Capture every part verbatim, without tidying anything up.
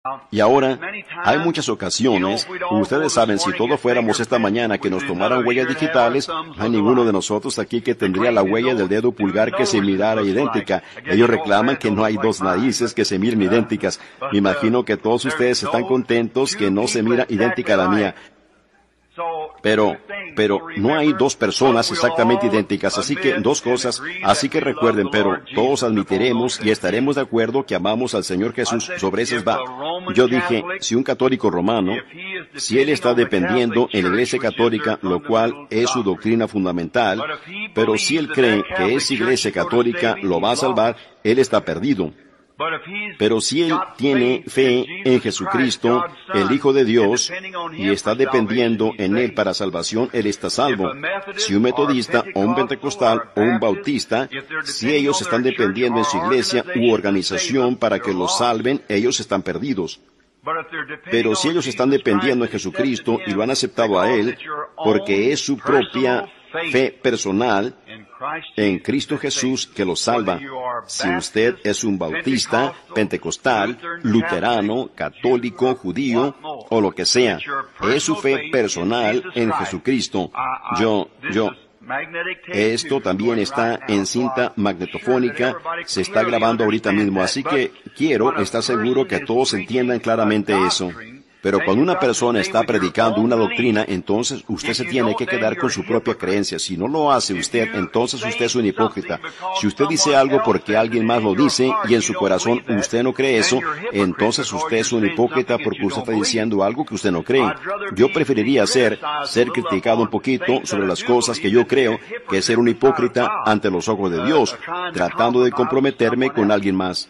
Y ahora, hay muchas ocasiones, ustedes saben, si todos fuéramos esta mañana que nos tomaran huellas digitales, no hay ninguno de nosotros aquí que tendría la huella del dedo pulgar que se mirara idéntica. Ellos reclaman que no hay dos narices que se miren idénticas. Me imagino que todos ustedes están contentos que no se mira idéntica a la mía. Pero, pero no hay dos personas exactamente idénticas, así que dos cosas, así que recuerden, pero todos admitiremos y estaremos de acuerdo que amamos al Señor Jesús, sobre eso va. Yo dije, si un católico romano, si él está dependiendo en la Iglesia Católica, lo cual es su doctrina fundamental, pero si él cree que esa Iglesia Católica lo va a salvar, él está perdido. Pero si él tiene fe en Jesucristo, el Hijo de Dios, y está dependiendo en él para salvación, él está salvo. Si un metodista, o un pentecostal, o un bautista, si ellos están dependiendo en su iglesia u organización para que los salven, ellos están perdidos. Pero si ellos están dependiendo en Jesucristo y lo han aceptado a él, porque es su propia fe personal en Cristo Jesús que los salva. Si usted es un bautista, pentecostal, luterano, católico, judío, o lo que sea, es su fe personal en Jesucristo. Yo, yo, esto también está en cinta magnetofónica, se está grabando ahorita mismo, así que quiero estar seguro que todos entiendan claramente eso. Pero cuando una persona está predicando una doctrina, entonces usted se tiene que quedar con su propia creencia. Si no lo hace usted, entonces usted es un hipócrita. Si usted dice algo porque alguien más lo dice y en su corazón usted no cree eso, entonces usted es un hipócrita porque usted está diciendo algo que usted no cree. Yo preferiría ser, ser criticado un poquito sobre las cosas que yo creo, que ser un hipócrita ante los ojos de Dios, tratando de comprometerme con alguien más.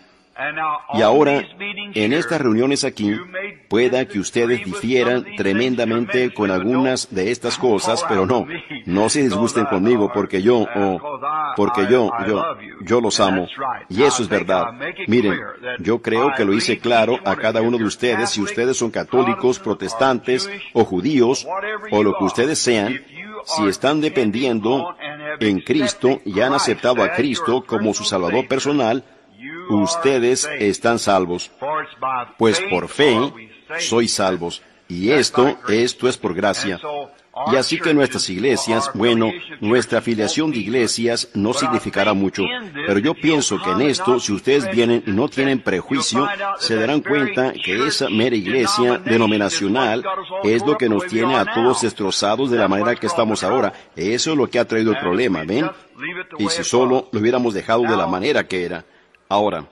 Y ahora, en estas reuniones aquí, pueda que ustedes difieran tremendamente con algunas de estas cosas, pero no, no se disgusten conmigo porque yo, oh, porque yo, yo, yo los amo. Y eso es verdad. Miren, yo creo que lo hice claro a cada uno de ustedes, si ustedes son católicos, protestantes, o judíos, o lo que ustedes sean, si están dependiendo en Cristo y han aceptado a Cristo como su Salvador personal, ustedes están salvos, pues por fe sois salvos. Y esto, esto es por gracia. Y así que nuestras iglesias, bueno, nuestra afiliación de iglesias no significará mucho. Pero yo pienso que en esto, si ustedes vienen y no tienen prejuicio, se darán cuenta que esa mera iglesia denominacional es lo que nos tiene a todos destrozados de la manera que estamos ahora. Eso es lo que ha traído el problema, ¿ven? Y si solo lo hubiéramos dejado de la manera que era. Ahora,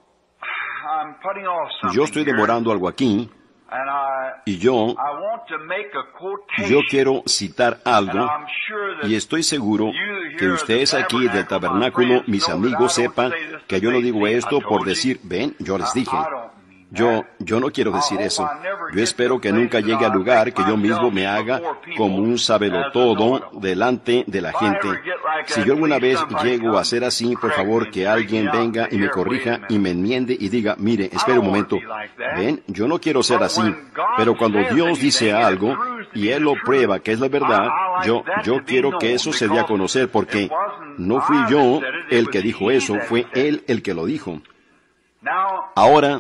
yo estoy demorando algo aquí, y yo, yo quiero citar algo, y estoy seguro que ustedes aquí del tabernáculo, mis amigos, sepan que yo no digo esto por decir, ven, yo les dije. Yo, yo no quiero decir eso. Yo espero que nunca llegue al lugar que yo mismo me haga como un sabelotodo delante de la gente. Si yo alguna vez llego a ser así, por favor, que alguien venga y me corrija y me enmiende y diga, mire, espere un momento. Ven, yo no quiero ser así. Pero cuando Dios dice algo y Él lo prueba que es la verdad, yo, yo quiero que eso se dé a conocer porque no fui yo el que dijo eso, fue Él el que lo dijo. Ahora,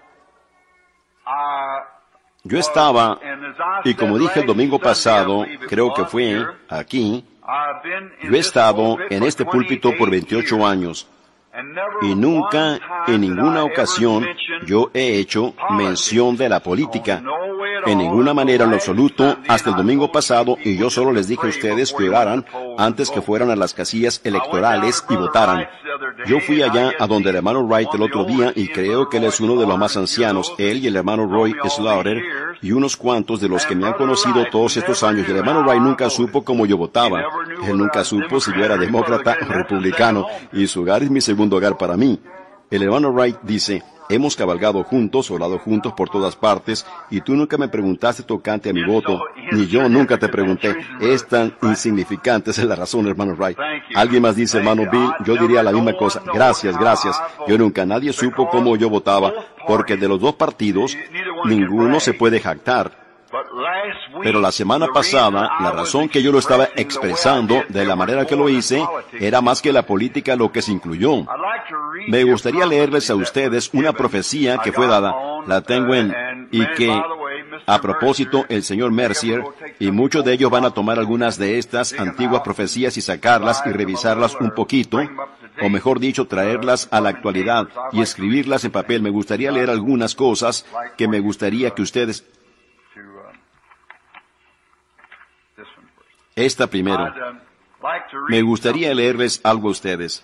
yo estaba, y como dije el domingo pasado, creo que fue aquí, yo he estado en este púlpito por veintiocho años, y nunca, en ninguna ocasión, yo he hecho mención de la política, en ninguna manera en lo absoluto, hasta el domingo pasado, y yo solo les dije a ustedes que oraran antes que fueran a las casillas electorales y votaran. Yo fui allá a donde el hermano Wright el otro día, y creo que él es uno de los más ancianos, él y el hermano Roy Slaughter, y unos cuantos de los que me han conocido todos estos años. Y el hermano Wright nunca supo cómo yo votaba. Él nunca supo si yo era demócrata o republicano, y su hogar es mi segundo hogar para mí. El hermano Wright dice, hemos cabalgado juntos, orado juntos por todas partes, y tú nunca me preguntaste tocante a mi voto, ni yo nunca te pregunté. Es tan insignificante, esa es la razón, hermano Wright. Alguien más dice, hermano Bill, yo diría la misma cosa. Gracias, gracias. Yo nunca, nadie supo cómo yo votaba, porque de los dos partidos, ninguno se puede jactar. Pero la semana pasada, la razón que yo lo estaba expresando de la manera que lo hice era más que la política lo que se incluyó. Me gustaría leerles a ustedes una profecía que fue dada, la tengo en, y que, a propósito, el señor Mercier, y muchos de ellos van a tomar algunas de estas antiguas profecías y sacarlas y revisarlas un poquito, o mejor dicho, traerlas a la actualidad y escribirlas en papel. Me gustaría leer algunas cosas que me gustaría que ustedes... Esta primero. Me gustaría leerles algo a ustedes.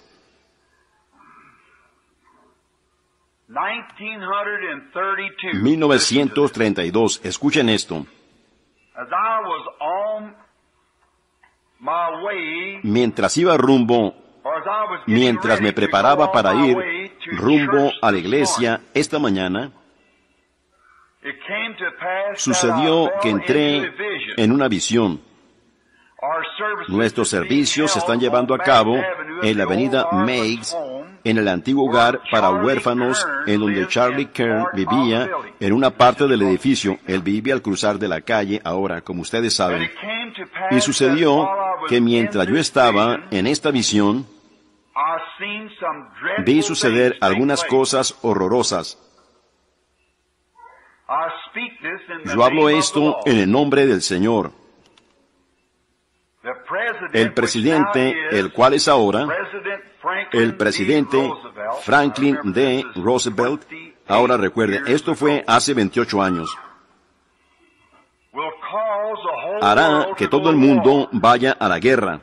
mil novecientos treinta y dos. Escuchen esto. Mientras iba rumbo, mientras me preparaba para ir rumbo a la iglesia esta mañana, sucedió que entré en una visión. Nuestros servicios se están llevando a cabo en la avenida Meigs, en el antiguo hogar para huérfanos en donde Charlie Kern vivía en una parte del edificio. Él vivía al cruzar de la calle ahora, como ustedes saben. Y sucedió que mientras yo estaba en esta visión, vi suceder algunas cosas horrorosas. Yo hablo esto en el nombre del Señor. El presidente, el cual es ahora, el presidente Franklin D. Roosevelt, ahora recuerden, esto fue hace veintiocho años, hará que todo el mundo vaya a la guerra.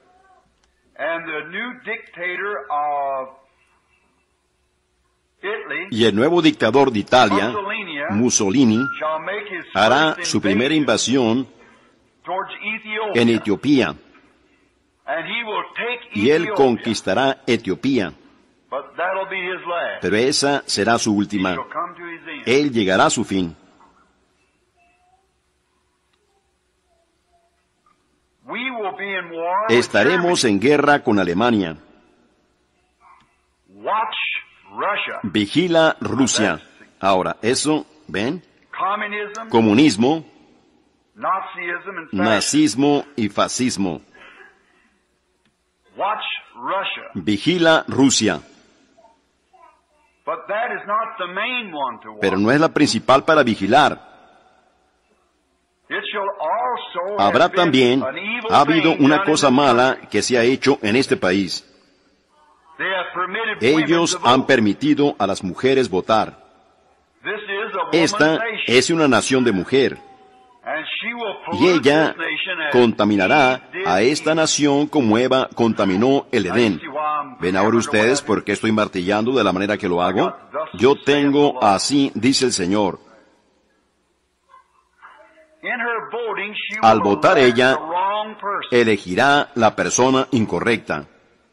Y el nuevo dictador de Italia, Mussolini, hará su primera invasión en Etiopía, y él conquistará Etiopía, pero esa será su última. Él llegará a su fin. Estaremos en guerra con Alemania. Vigila Rusia. Ahora, eso, ¿ven? Comunismo, nazismo y fascismo. Vigila Rusia. Pero no es la principal para vigilar. Habrá también, ha habido una cosa mala que se ha hecho en este país. Ellos han permitido a las mujeres votar. Esta es una nación de mujer. Y ella contaminará a esta nación como Eva contaminó el Edén. ¿Ven ahora ustedes por qué estoy martillando de la manera que lo hago? Yo tengo así, dice el Señor. Al votar ella, elegirá la persona incorrecta.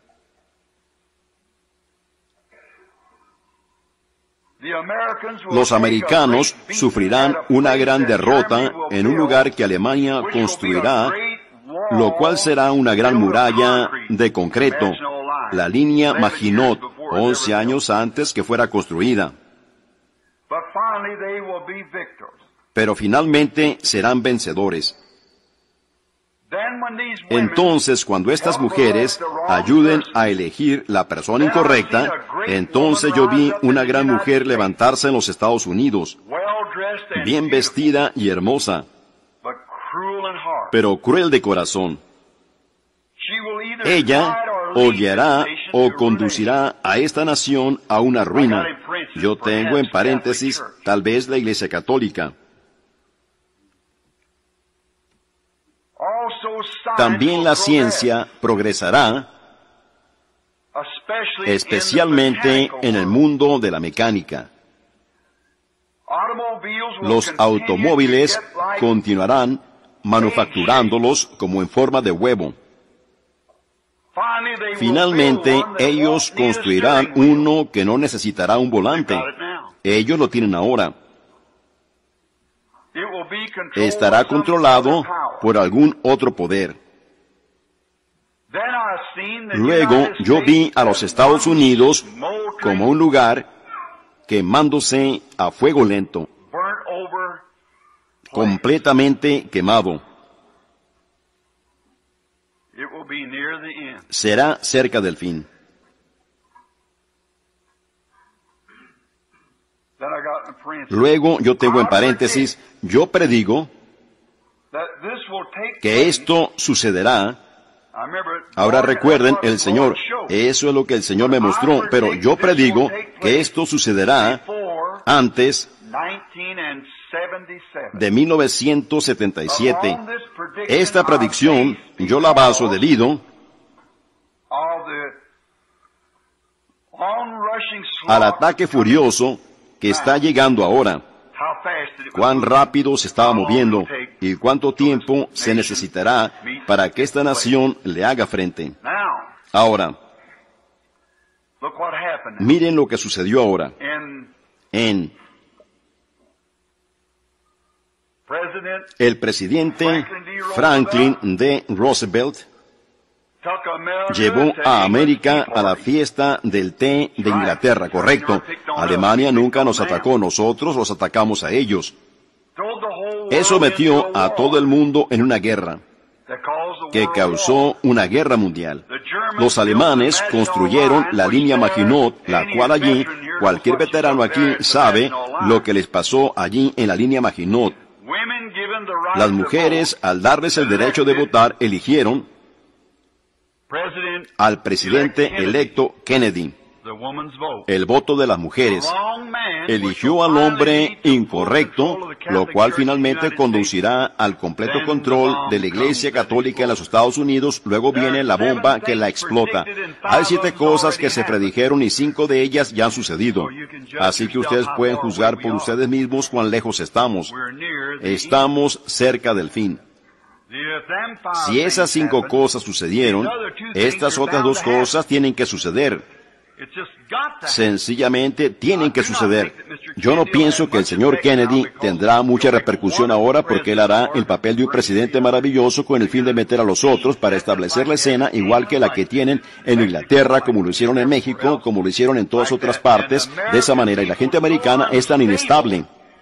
Los americanos sufrirán una gran derrota en un lugar que Alemania construirá, lo cual será una gran muralla de concreto, la línea Maginot, once años antes que fuera construida. Pero finalmente serán vencedores. Entonces, cuando estas mujeres ayuden a elegir la persona incorrecta, entonces yo vi una gran mujer levantarse en los Estados Unidos, bien vestida y hermosa, pero cruel de corazón. Ella o guiará o conducirá a esta nación a una ruina. Yo tengo en paréntesis, tal vez la Iglesia Católica. También la ciencia progresará, especialmente en el mundo de la mecánica. Los automóviles continuarán manufacturándolos como en forma de huevo. Finalmente, ellos construirán uno que no necesitará un volante. Ellos lo tienen ahora. Estará controlado por algún otro poder. Luego yo vi a los Estados Unidos como un lugar quemándose a fuego lento. completamente quemado. Será cerca del fin. Luego yo tengo en paréntesis, yo predigo que esto sucederá. Ahora recuerden, el Señor, eso es lo que el Señor me mostró, pero yo predigo que esto sucederá antes de mil novecientos setenta y siete. Esta predicción yo la baso debido al ataque furioso que está llegando ahora. Cuán rápido se estaba moviendo y cuánto tiempo se necesitará para que esta nación le haga frente. Ahora, miren lo que sucedió ahora. En el presidente Franklin D. Roosevelt llevó a América a la fiesta del té de Inglaterra, correcto. Alemania nunca nos atacó, nosotros los atacamos a ellos. Eso metió a todo el mundo en una guerra que causó una guerra mundial. Los alemanes construyeron la línea Maginot, la cual allí, cualquier veterano aquí sabe lo que les pasó allí en la línea Maginot. Las mujeres, al darles el derecho de votar, eligieron al presidente electo Kennedy. El voto de las mujeres eligió al hombre incorrecto, lo cual finalmente conducirá al completo control de la Iglesia Católica en los Estados Unidos. Luego viene la bomba que la explota. Hay siete cosas que se predijeron y cinco de ellas ya han sucedido. Así que ustedes pueden juzgar por ustedes mismos cuán lejos estamos. Estamos cerca del fin. Si esas cinco cosas sucedieron, estas otras dos cosas tienen que suceder. Sencillamente tienen que suceder. Yo no pienso que el señor Kennedy tendrá mucha repercusión ahora porque él hará el papel de un presidente maravilloso con el fin de meter a los otros para establecer la escena igual que la que tienen en Inglaterra, como lo hicieron en México, como lo hicieron en todas otras partes, de esa manera. Y la gente americana es tan inestable.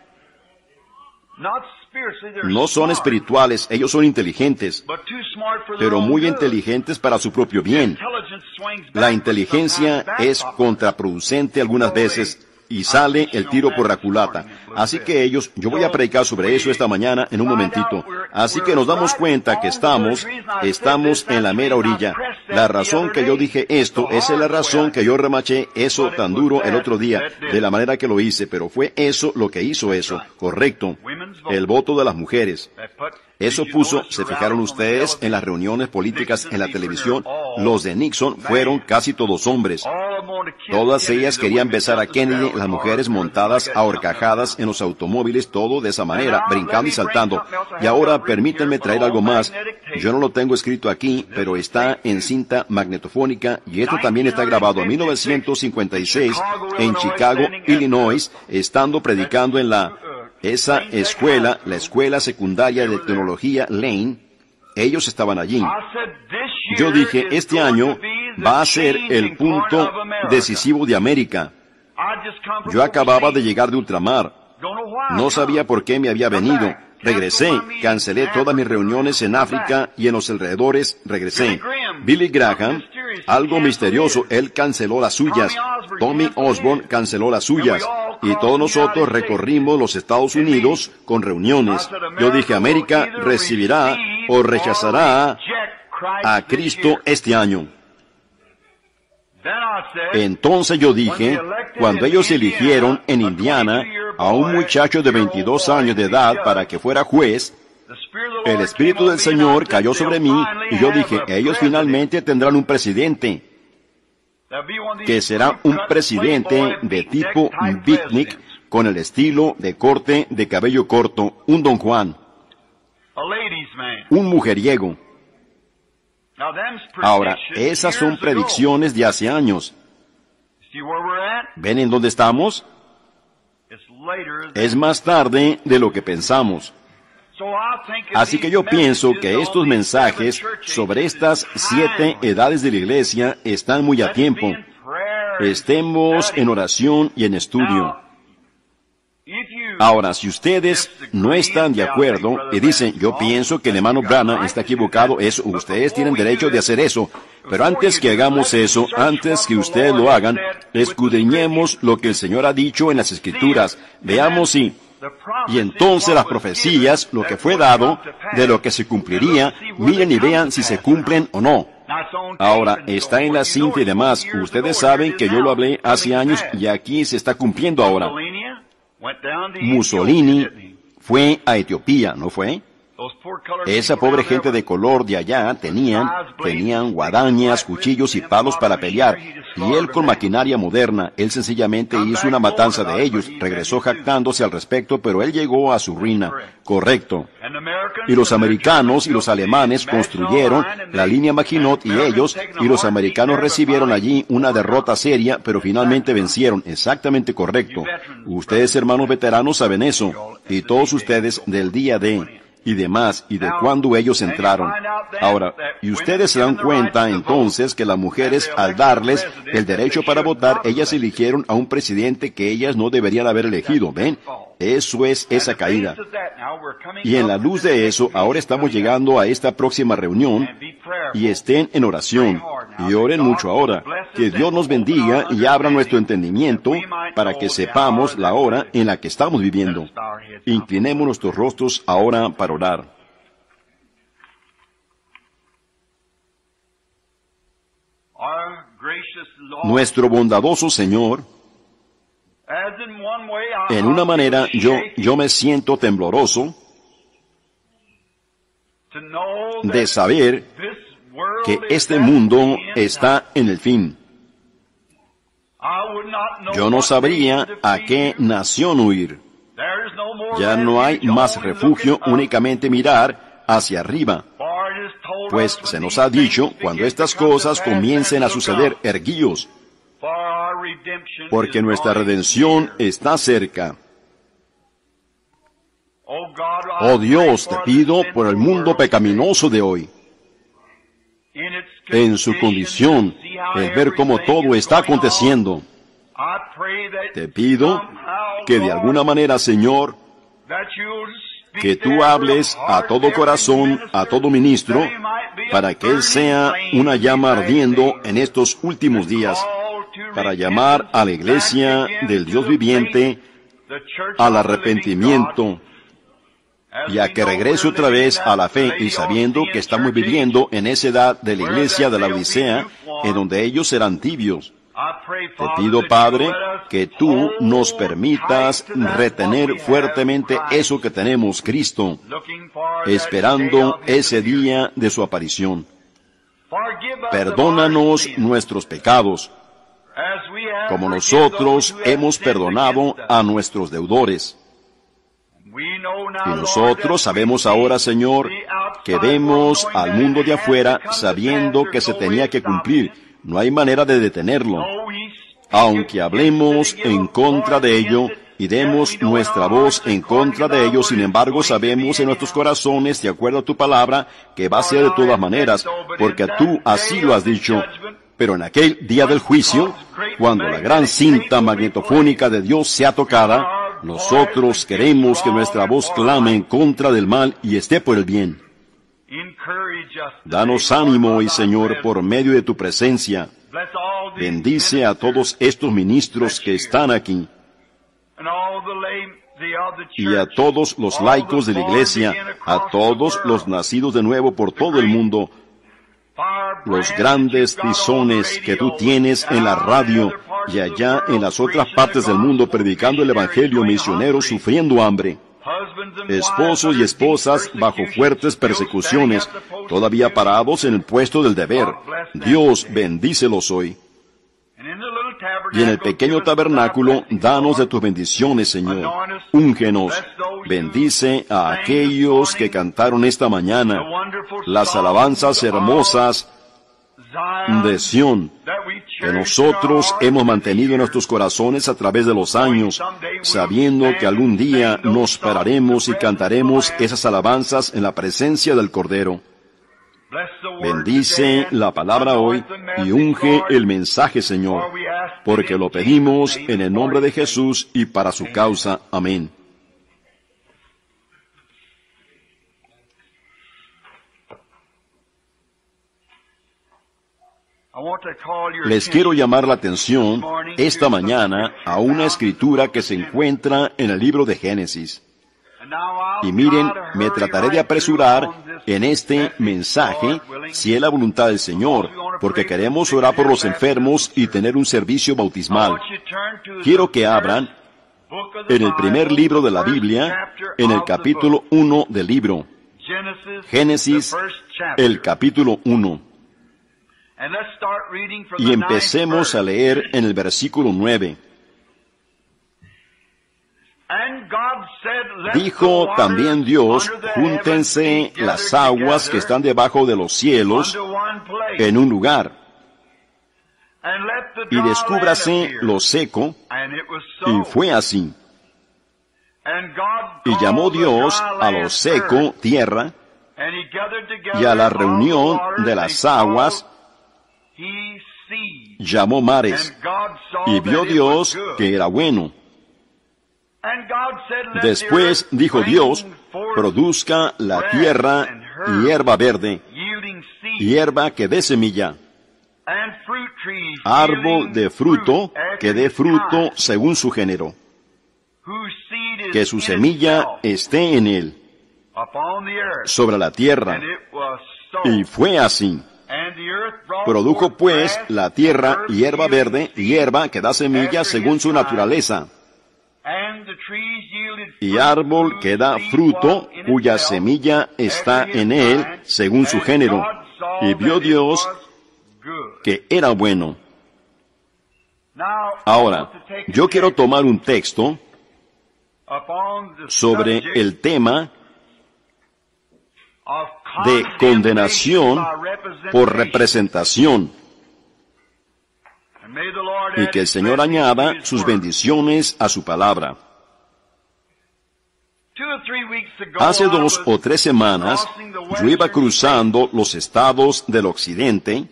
No son espirituales, ellos son inteligentes, pero muy inteligentes para su propio bien. La inteligencia es contraproducente algunas veces y sale el tiro por la culata. Así que ellos, yo voy a predicar sobre eso esta mañana en un momentito. Así que nos damos cuenta que estamos, estamos en la mera orilla. La razón que yo dije esto, esa es la razón que yo remaché eso tan duro el otro día, de la manera que lo hice, pero fue eso lo que hizo eso, correcto. El voto de las mujeres. Eso puso, se fijaron ustedes, en las reuniones políticas en la televisión, los de Nixon fueron casi todos hombres. Todas ellas querían besar a Kennedy, las mujeres montadas a horcajadas en los automóviles, todo de esa manera, brincando y saltando. Y ahora permítanme traer algo más. Yo no lo tengo escrito aquí, pero está en cinta magnetofónica y esto también está grabado en mil novecientos cincuenta y seis en Chicago, Illinois, estando predicando en la esa escuela, la escuela secundaria de tecnología Lane. Ellos estaban allí. Yo dije, este año va a ser el punto decisivo de América. Yo acababa de llegar de ultramar. No sabía por qué me había venido. Regresé, cancelé todas mis reuniones en África y en los alrededores, regresé. Billy Graham, algo misterioso, él canceló las suyas. Tommy Osborne canceló las suyas. Y todos nosotros recorrimos los Estados Unidos con reuniones. Yo dije, América recibirá o rechazará a Cristo este año. Entonces yo dije, cuando ellos eligieron en Indiana a un muchacho de veintidós años de edad para que fuera juez, el Espíritu del Señor cayó sobre mí y yo dije, ellos finalmente tendrán un presidente, que será un presidente de tipo beatnik, con el estilo de corte de cabello corto, un Don Juan, un mujeriego. Ahora, esas son predicciones de hace años. ¿Ven en dónde estamos? Es más tarde de lo que pensamos. Así que yo pienso que estos mensajes sobre estas siete edades de la iglesia están muy a tiempo. Estemos en oración y en estudio. Ahora, si ustedes no están de acuerdo y dicen, yo pienso que el hermano Branham está equivocado, eso, ustedes tienen derecho de hacer eso. Pero antes que hagamos eso, antes que ustedes lo hagan, escudriñemos lo que el Señor ha dicho en las Escrituras. Veamos si... Y entonces las profecías, lo que fue dado, de lo que se cumpliría, miren y vean si se cumplen o no. Ahora, está en la cinta y demás. Ustedes saben que yo lo hablé hace años y aquí se está cumpliendo ahora. Mussolini fue a Etiopía, ¿no fue? Esa pobre gente de color de allá tenían, tenían guadañas, cuchillos y palos para pelear, y él con maquinaria moderna, él sencillamente hizo una matanza de ellos, regresó jactándose al respecto, pero él llegó a su ruina. Correcto. Y los americanos y los alemanes construyeron la línea Maginot y ellos, y los americanos recibieron allí una derrota seria, pero finalmente vencieron. Exactamente correcto. Ustedes, hermanos veteranos, saben eso, y todos ustedes del día de... y demás, y de cuándo ellos entraron. Ahora, y ustedes se dan cuenta entonces que las mujeres, al darles el derecho para votar, ellas eligieron a un presidente que ellas no deberían haber elegido, ¿ven? Eso es esa caída. Y en la luz de eso, ahora estamos llegando a esta próxima reunión, y estén en oración, y oren mucho ahora. Que Dios nos bendiga y abra nuestro entendimiento para que sepamos la hora en la que estamos viviendo. Inclinemos nuestros rostros ahora para orar. Nuestro bondadoso Señor, en una manera yo, yo me siento tembloroso de saber que este mundo está en el fin. Yo no sabría a qué nación huir. Ya no hay más refugio, únicamente mirar hacia arriba. Pues se nos ha dicho, cuando estas cosas comiencen a suceder, erguíos, porque nuestra redención está cerca. Oh Dios, te pido por el mundo pecaminoso de hoy, en su condición, el ver cómo todo está aconteciendo. Te pido que de alguna manera, Señor, que tú hables a todo corazón, a todo ministro, para que él sea una llama ardiendo en estos últimos días, para llamar a la iglesia del Dios viviente al arrepentimiento, y a que regrese otra vez a la fe, y sabiendo que estamos viviendo en esa edad de la iglesia de la Odisea, en donde ellos serán tibios. Te pido, Padre, que tú nos permitas retener fuertemente eso que tenemos, Cristo, esperando ese día de su aparición. Perdónanos nuestros pecados, como nosotros hemos perdonado a nuestros deudores. Y nosotros sabemos ahora, Señor, que vemos al mundo de afuera sabiendo que se tenía que cumplir. No hay manera de detenerlo. Aunque hablemos en contra de ello y demos nuestra voz en contra de ello, sin embargo sabemos en nuestros corazones, de acuerdo a tu palabra, que va a ser de todas maneras, porque tú así lo has dicho. Pero en aquel día del juicio, cuando la gran cinta magnetofónica de Dios sea tocada, nosotros queremos que nuestra voz clame en contra del mal y esté por el bien. Danos ánimo hoy, Señor, por medio de tu presencia. Bendice a todos estos ministros que están aquí, y a todos los laicos de la iglesia, a todos los nacidos de nuevo por todo el mundo, los grandes tizones que tú tienes en la radio y allá en las otras partes del mundo predicando el evangelio, misioneros sufriendo hambre, esposos y esposas bajo fuertes persecuciones, todavía parados en el puesto del deber. Dios, bendícelos hoy. Y en el pequeño tabernáculo, danos de tus bendiciones, Señor. Úngenos. Bendice a aquellos que cantaron esta mañana las alabanzas hermosas de Sión, que nosotros hemos mantenido en nuestros corazones a través de los años, sabiendo que algún día nos pararemos y cantaremos esas alabanzas en la presencia del Cordero. Bendice la palabra hoy y unge el mensaje, Señor, porque lo pedimos en el nombre de Jesús y para su causa. Amén. Les quiero llamar la atención esta mañana a una escritura que se encuentra en el libro de Génesis. Y miren, me trataré de apresurar en este mensaje, si es la voluntad del Señor, porque queremos orar por los enfermos y tener un servicio bautismal. Quiero que abran en el primer libro de la Biblia, en el capítulo uno del libro. Génesis, el capítulo uno. Y empecemos a leer en el versículo nueve. Dijo también Dios, júntense las aguas que están debajo de los cielos en un lugar, y descúbrase lo seco, y fue así. Y llamó Dios a lo seco tierra, y a la reunión de las aguas llamó mares, y vio Dios que era bueno. Después dijo Dios, produzca la tierra hierba verde, hierba que dé semilla, árbol de fruto que dé fruto según su género, que su semilla esté en él, sobre la tierra. Y fue así. Produjo pues la tierra hierba verde, hierba que da semilla según su naturaleza, y árbol que da fruto, cuya semilla está en él, según su género. Y vio Dios que era bueno. Ahora, yo quiero tomar un texto sobre el tema de condenación por representación, y que el Señor añada sus bendiciones a su palabra. Hace dos o tres semanas, yo iba cruzando los estados del occidente,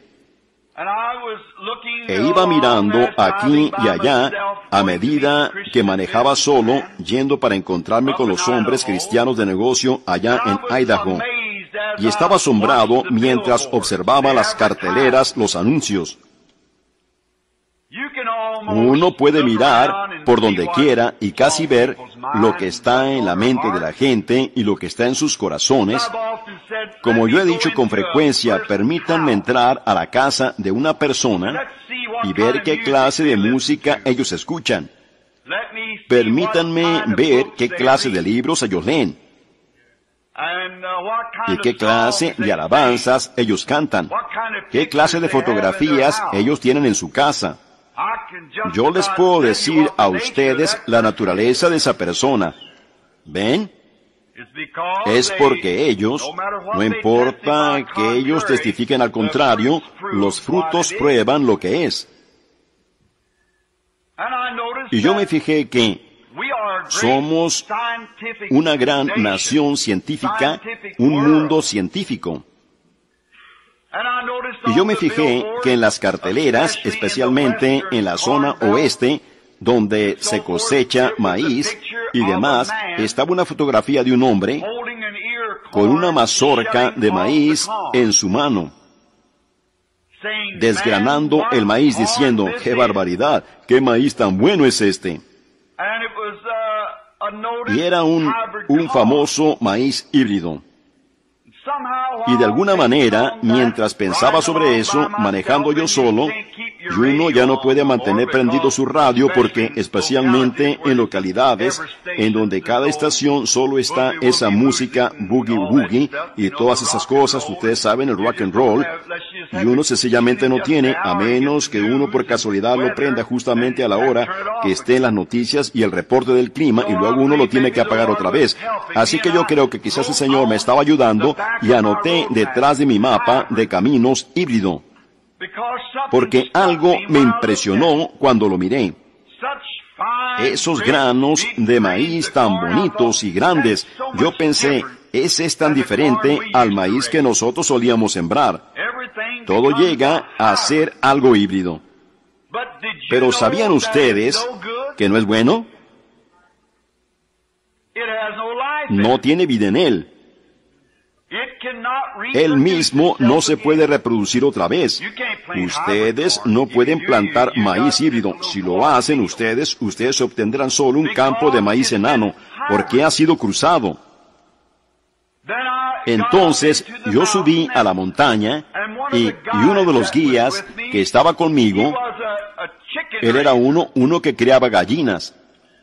e iba mirando aquí y allá a medida que manejaba solo, yendo para encontrarme con los hombres cristianos de negocio allá en Idaho. Y estaba asombrado mientras observaba las carteleras, los anuncios. Uno puede mirar por donde quiera y casi ver lo que está en la mente de la gente y lo que está en sus corazones. Como yo he dicho con frecuencia, permítanme entrar a la casa de una persona y ver qué clase de música ellos escuchan. Permítanme ver qué clase de libros ellos leen. ¿Y qué clase de alabanzas ellos cantan? ¿Qué clase de fotografías ellos tienen en su casa? Yo les puedo decir a ustedes la naturaleza de esa persona. ¿Ven? Es porque ellos, no importa que ellos testifiquen al contrario, los frutos prueban lo que es. Y yo me fijé que somos una gran nación científica, un mundo científico. Y yo me fijé que en las carteleras, especialmente en la zona oeste, donde se cosecha maíz y demás, estaba una fotografía de un hombre con una mazorca de maíz en su mano, desgranando el maíz diciendo, ¡qué barbaridad! ¡Qué maíz tan bueno es este! Y era un, un famoso maíz híbrido. Y de alguna manera, mientras pensaba sobre eso, manejando yo solo, y uno ya no puede mantener prendido su radio porque, especialmente en localidades en donde cada estación solo está esa música boogie woogie y todas esas cosas, ustedes saben, el rock and roll, y uno sencillamente no tiene, a menos que uno por casualidad lo prenda justamente a la hora que esté en las noticias y el reporte del clima, y luego uno lo tiene que apagar otra vez. Así que yo creo que quizás el Señor me estaba ayudando y anoté detrás de mi mapa de caminos híbrido, porque algo me impresionó cuando lo miré. Esos granos de maíz tan bonitos y grandes, yo pensé, ese es tan diferente al maíz que nosotros solíamos sembrar. Todo llega a ser algo híbrido. Pero ¿sabían ustedes que no es bueno? No tiene vida en él. Él mismo no se puede reproducir otra vez. Ustedes no pueden plantar maíz híbrido. Si lo hacen ustedes, ustedes obtendrán solo un campo de maíz enano, porque ha sido cruzado. Entonces yo subí a la montaña y, y uno de los guías que estaba conmigo, él era uno, uno que criaba gallinas.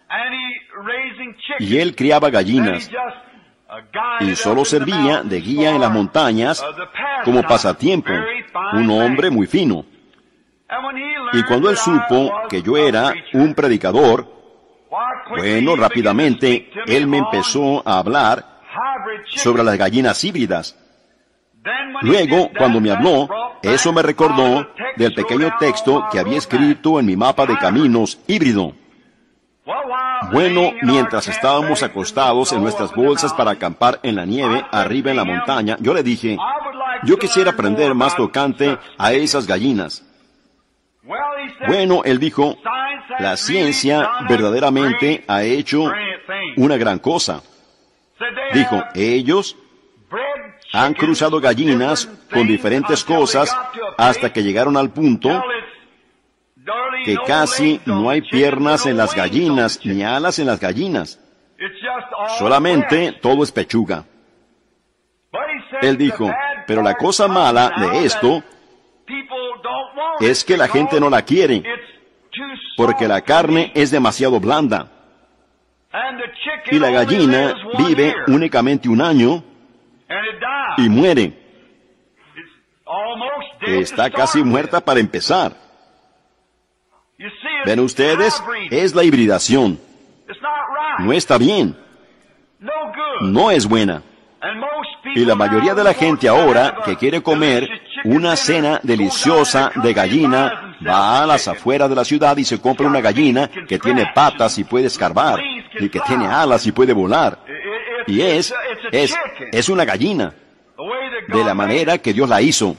Y él criaba gallinas. Y solo servía de guía en las montañas como pasatiempo, un hombre muy fino. Y cuando él supo que yo era un predicador, bueno, rápidamente él me empezó a hablar sobre las gallinas híbridas. Luego, cuando me habló, eso me recordó del pequeño texto que había escrito en mi mapa de caminos híbrido. Bueno, mientras estábamos acostados en nuestras bolsas para acampar en la nieve, arriba en la montaña, yo le dije, yo quisiera aprender más tocante a esas gallinas. Bueno, él dijo, la ciencia verdaderamente ha hecho una gran cosa. Dijo, ellos han cruzado gallinas con diferentes cosas hasta que llegaron al punto que casi no hay piernas en las gallinas, ni alas en las gallinas. Solamente todo es pechuga. Él dijo, pero la cosa mala de esto es que la gente no la quiere, porque la carne es demasiado blanda. Y la gallina vive únicamente un año y muere. Está casi muerta para empezar. ¿Ven ustedes? Es la hibridación. No está bien. No es buena. Y la mayoría de la gente ahora que quiere comer una cena deliciosa de gallina va a las afueras de la ciudad y se compra una gallina que tiene patas y puede escarbar, y que tiene alas y puede volar. Y es, es, es una gallina, de la manera que Dios la hizo.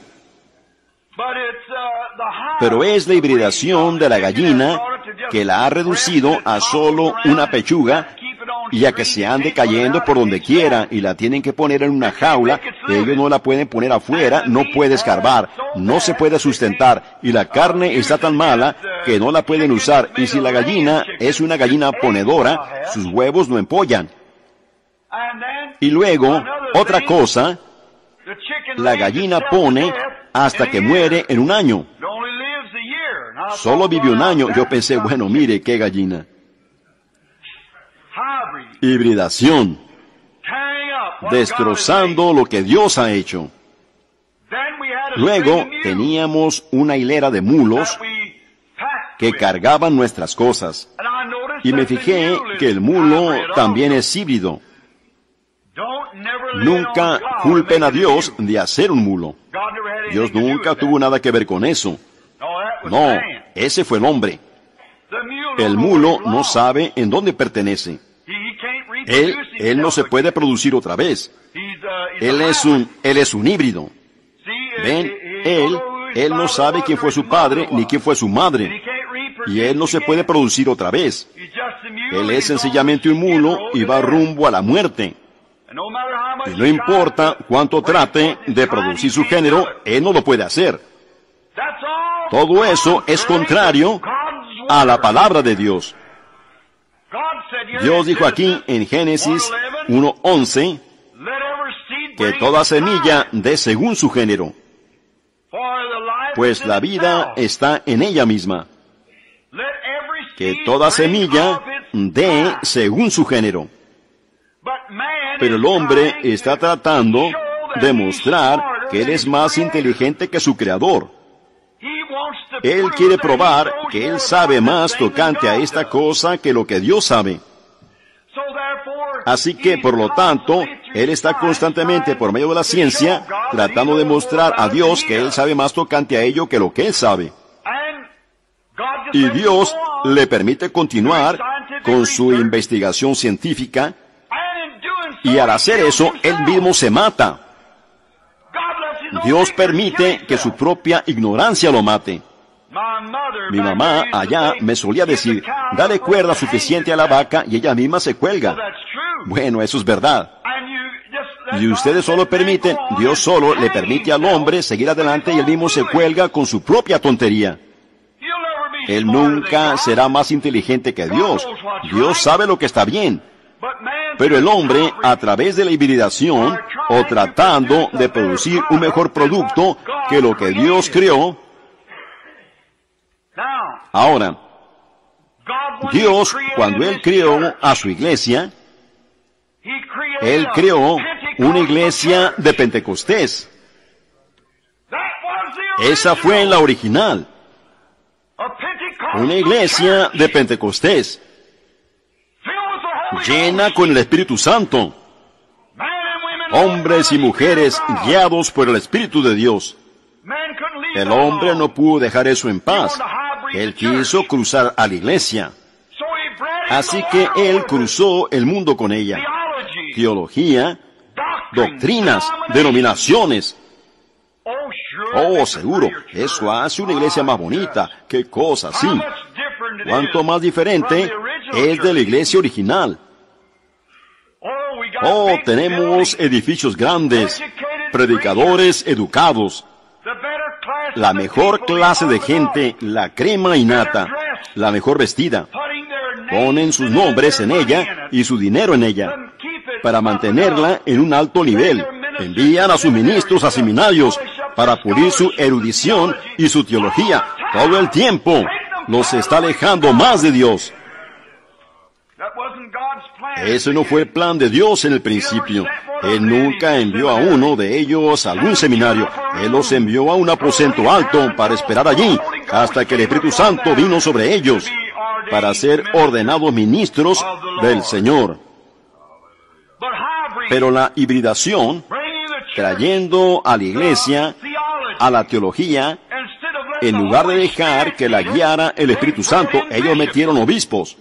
Pero es la hibridación de la gallina que la ha reducido a solo una pechuga y a que se ande cayendo por donde quiera y la tienen que poner en una jaula. Ellos no la pueden poner afuera, no puede escarbar, no se puede sustentar y la carne está tan mala que no la pueden usar. Y si la gallina es una gallina ponedora, sus huevos no empollan. Y luego, otra cosa, la gallina pone hasta que muere en un año. Solo vive un año. Yo pensé, bueno, mire qué gallina. Hibridación. Destrozando lo que Dios ha hecho. Luego teníamos una hilera de mulos que cargaban nuestras cosas. Y me fijé que el mulo también es híbrido. Nunca culpen a Dios de hacer un mulo. Dios nunca tuvo nada que ver con eso. No, ese fue el hombre. El mulo no sabe en dónde pertenece. Él, él no se puede producir otra vez. Él es un, él es un híbrido. Ven, él, él no sabe quién fue su padre ni quién fue su madre. Y él no se puede producir otra vez. Él es sencillamente un mulo y va rumbo a la muerte. Y no importa cuánto trate de producir su género, él no lo puede hacer. Todo eso es contrario a la palabra de Dios. Dios dijo aquí en Génesis uno once que toda semilla dé según su género, pues la vida está en ella misma. Que toda semilla dé según su género. Pero el hombre está tratando de mostrar que él es más inteligente que su Creador. Él quiere probar que él sabe más tocante a esta cosa que lo que Dios sabe. Así que, por lo tanto, él está constantemente, por medio de la ciencia, tratando de mostrar a Dios que él sabe más tocante a ello que lo que él sabe. Y Dios le permite continuar con su investigación científica, y al hacer eso, él mismo se mata. Dios permite que su propia ignorancia lo mate. Mi mamá allá me solía decir, dale cuerda suficiente a la vaca y ella misma se cuelga. Bueno, eso es verdad. Y ustedes solo permiten, Dios solo le permite al hombre seguir adelante y él mismo se cuelga con su propia tontería. Él nunca será más inteligente que Dios. Dios sabe lo que está bien. Pero el hombre, a través de la hibridación, o tratando de producir un mejor producto que lo que Dios creó, ahora, Dios, cuando Él creó a su iglesia, Él creó una iglesia de Pentecostés. Esa fue la original. Una iglesia de Pentecostés, llena con el Espíritu Santo. Hombres y mujeres guiados por el Espíritu de Dios. El hombre no pudo dejar eso en paz. Él quiso cruzar a la iglesia. Así que él cruzó el mundo con ella. Teología, doctrinas, denominaciones. Oh, seguro, eso hace una iglesia más bonita. Qué cosa, sí. Cuánto más diferente es de la iglesia original. Oh, tenemos edificios grandes, predicadores educados, la mejor clase de gente, la crema innata, la mejor vestida. Ponen sus nombres en ella y su dinero en ella, para mantenerla en un alto nivel. Envían a sus ministros a seminarios para pulir su erudición y su teología. Todo el tiempo los está alejando más de Dios. Ese no fue el plan de Dios en el principio. Él nunca envió a uno de ellos a algún seminario. Él los envió a un aposento alto para esperar allí hasta que el Espíritu Santo vino sobre ellos para ser ordenados ministros del Señor. Pero la hibridación, trayendo a la iglesia a la teología, en lugar de dejar que la guiara el Espíritu Santo, ellos metieron obispos,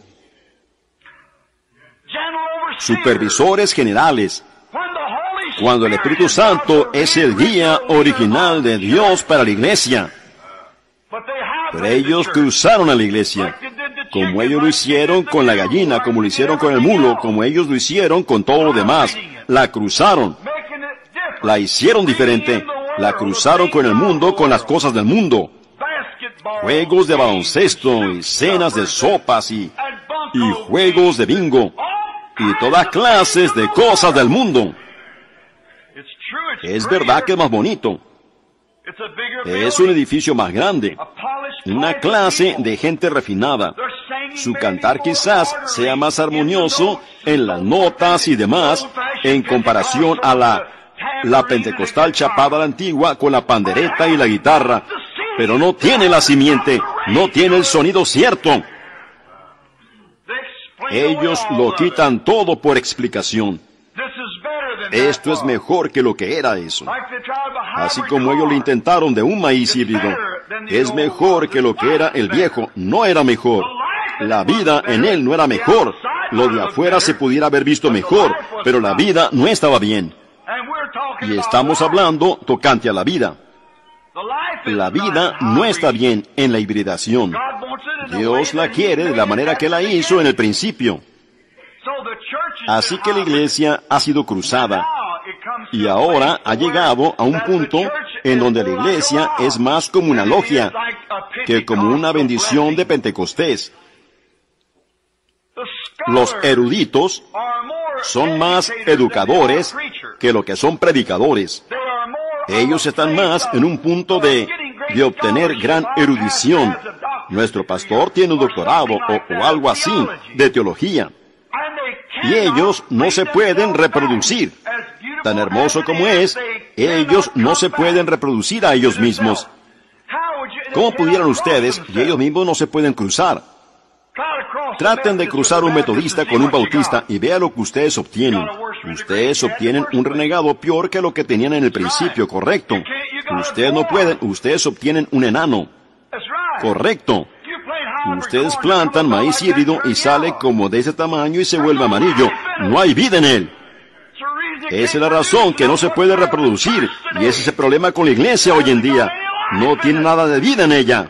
supervisores generales, cuando el Espíritu Santo es el guía original de Dios para la iglesia. Pero ellos cruzaron a la iglesia, como ellos lo hicieron con la gallina, como lo hicieron con el mulo, como ellos lo hicieron con todo lo demás. La cruzaron, la hicieron diferente, la cruzaron con el mundo, con las cosas del mundo. Juegos de baloncesto y cenas de sopas y, y juegos de bingo y todas clases de cosas del mundo. Es verdad que es más bonito. Es un edificio más grande, una clase de gente refinada. Su cantar quizás sea más armonioso en las notas y demás en comparación a la, la pentecostal chapada a la antigua con la pandereta y la guitarra, pero no tiene la simiente, no tiene el sonido cierto. Ellos lo quitan todo por explicación. Esto es mejor que lo que era eso. Así como ellos lo intentaron de un maíz híbrido, es mejor que lo que era el viejo. No era mejor. La vida en él no era mejor. Lo de afuera se pudiera haber visto mejor, pero la vida no estaba bien. Y estamos hablando tocante a la vida. La vida no está bien en la hibridación. Dios la quiere de la manera que la hizo en el principio. Así que la iglesia ha sido cruzada y ahora ha llegado a un punto en donde la iglesia es más como una logia que como una bendición de Pentecostés. Los eruditos son más educadores que lo que son predicadores. Ellos están más en un punto de, de obtener gran erudición. Nuestro pastor tiene un doctorado o, o algo así de teología. Y ellos no se pueden reproducir. Tan hermoso como es, ellos no se pueden reproducir a ellos mismos. ¿Cómo pudieran ustedes y ellos mismos no se pueden cruzar? Traten de cruzar un metodista con un bautista y vean lo que ustedes obtienen. Ustedes obtienen un renegado peor que lo que tenían en el principio, correcto. Ustedes no pueden, ustedes obtienen un enano. Correcto. Ustedes plantan maíz híbrido y sale como de ese tamaño y se vuelve amarillo. No hay vida en él. Esa es la razón que no se puede reproducir. Y ese es el problema con la iglesia hoy en día. No tiene nada de vida en ella.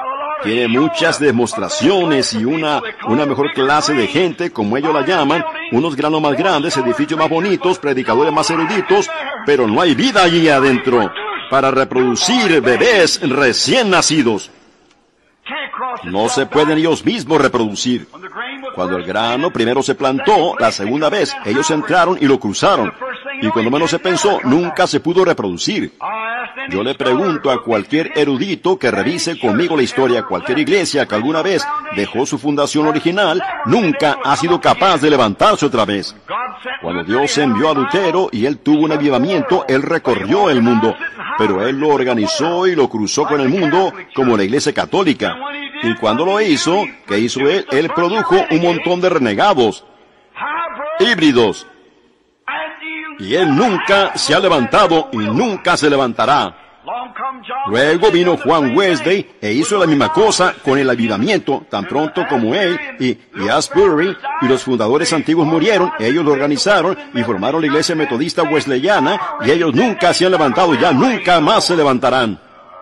Tiene muchas demostraciones y una, una mejor clase de gente, como ellos la llaman, unos granos más grandes, edificios más bonitos, predicadores más eruditos, pero no hay vida allí adentro para reproducir bebés recién nacidos. No se pueden ellos mismos reproducir. Cuando el grano primero se plantó, la segunda vez, ellos entraron y lo cruzaron. Y cuando menos se pensó, nunca se pudo reproducir. Yo le pregunto a cualquier erudito que revise conmigo la historia, cualquier iglesia que alguna vez dejó su fundación original, nunca ha sido capaz de levantarse otra vez. Cuando Dios envió a Lutero y él tuvo un avivamiento, él recorrió el mundo, pero él lo organizó y lo cruzó con el mundo como la iglesia católica. Y cuando lo hizo, ¿qué hizo él? Él produjo un montón de renegados, híbridos. Y él nunca se ha levantado y nunca se levantará. Luego vino Juan Wesley e hizo la misma cosa con el avivamiento. Tan pronto como él y, y Asbury y los fundadores antiguos murieron, ellos lo organizaron y formaron la iglesia metodista wesleyana, y ellos nunca se han levantado, ya nunca más se levantarán.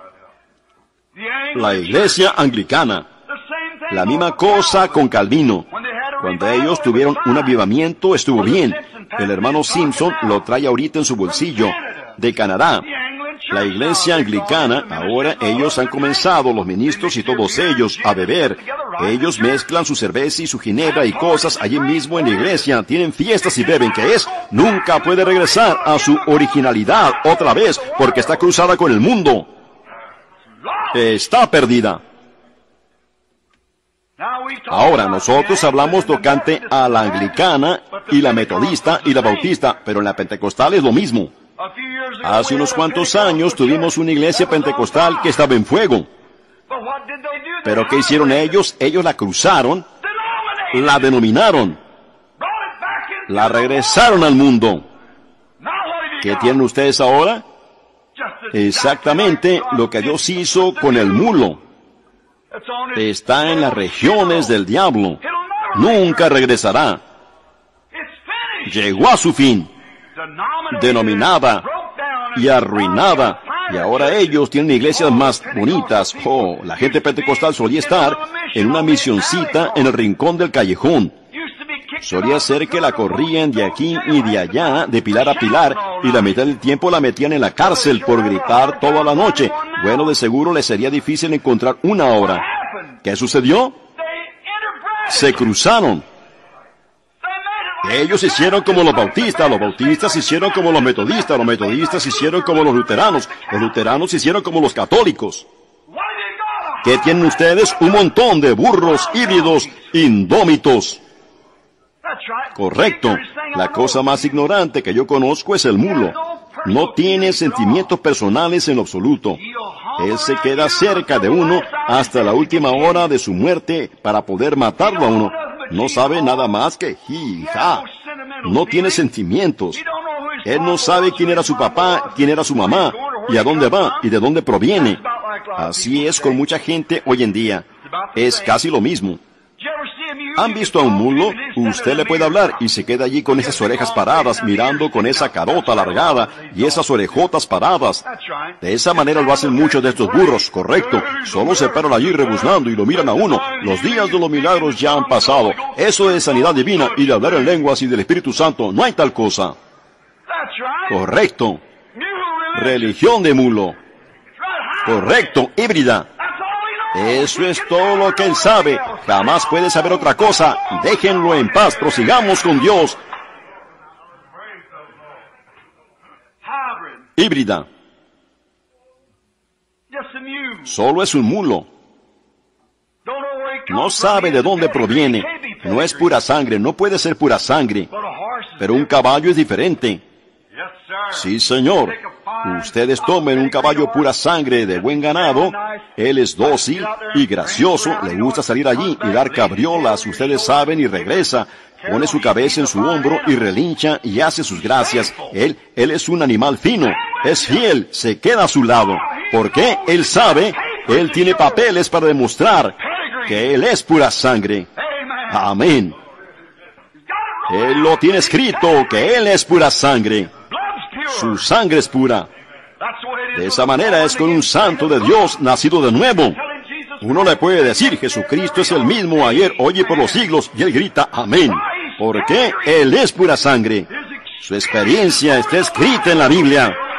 La iglesia anglicana, la misma cosa con Calvino. Cuando ellos tuvieron un avivamiento, estuvo bien. El hermano Simpson lo trae ahorita en su bolsillo, de Canadá. La iglesia anglicana, ahora ellos han comenzado, los ministros y todos ellos, a beber. Ellos mezclan su cerveza y su ginebra y cosas allí mismo en la iglesia. Tienen fiestas y beben, que es, nunca puede regresar a su originalidad otra vez, porque está cruzada con el mundo. Está perdida. Ahora, nosotros hablamos tocante a la anglicana y la metodista y la bautista, pero en la pentecostal es lo mismo. Hace unos cuantos años tuvimos una iglesia pentecostal que estaba en fuego. ¿Pero qué hicieron ellos? Ellos la cruzaron, la denominaron, la regresaron al mundo. ¿Qué tienen ustedes ahora? Exactamente lo que Dios hizo con el mulo. Está en las regiones del diablo. Nunca regresará. Llegó a su fin. Denominada y arruinada. Y ahora ellos tienen iglesias más bonitas. Oh, la gente pentecostal solía estar en una misioncita en el rincón del callejón. Solía ser que la corrían de aquí y de allá, de pilar a pilar, y la mitad del tiempo la metían en la cárcel por gritar toda la noche. Bueno, de seguro les sería difícil encontrar una hora. ¿Qué sucedió? Se cruzaron. Ellos hicieron como los bautistas, los bautistas hicieron como los metodistas, los metodistas hicieron como los luteranos, los luteranos hicieron como los católicos. ¿Qué tienen ustedes? Un montón de burros híbridos indómitos. Correcto. La cosa más ignorante que yo conozco es el mulo. No tiene sentimientos personales en lo absoluto. Él se queda cerca de uno hasta la última hora de su muerte para poder matarlo a uno. No sabe nada más que ji-ja. No tiene sentimientos. Él no sabe quién era su papá, quién era su mamá, y a dónde va, y de dónde proviene. Así es con mucha gente hoy en día. Es casi lo mismo. ¿Han visto a un mulo? Usted le puede hablar y se queda allí con esas orejas paradas, mirando con esa carota alargada y esas orejotas paradas. De esa manera lo hacen muchos de estos burros, correcto. Solo se paran allí rebuznando y lo miran a uno. Los días de los milagros ya han pasado. Eso es sanidad divina y de hablar en lenguas y del Espíritu Santo. No hay tal cosa. Correcto. Religión de mulo. Correcto, híbrida. Eso es todo lo que él sabe. Jamás puede saber otra cosa. Déjenlo en paz. Prosigamos con Dios. Híbrida. Solo es un mulo. No sabe de dónde proviene. No es pura sangre. No puede ser pura sangre. Pero un caballo es diferente. Sí, señor. Ustedes tomen un caballo pura sangre de buen ganado. Él es dócil y gracioso. Le gusta salir allí y dar cabriolas. Ustedes saben, y regresa. Pone su cabeza en su hombro y relincha y hace sus gracias. Él, él es un animal fino. Es fiel. Se queda a su lado. ¿Por qué? Él sabe. Él tiene papeles para demostrar que él es pura sangre. Amén. Él lo tiene escrito, que él es pura sangre. Su sangre es pura. De esa manera es con un santo de Dios nacido de nuevo. Uno le puede decir, Jesucristo es el mismo ayer, hoy y por los siglos, y él grita, amén. ¿Por qué? Él es pura sangre. Su experiencia está escrita en la Biblia.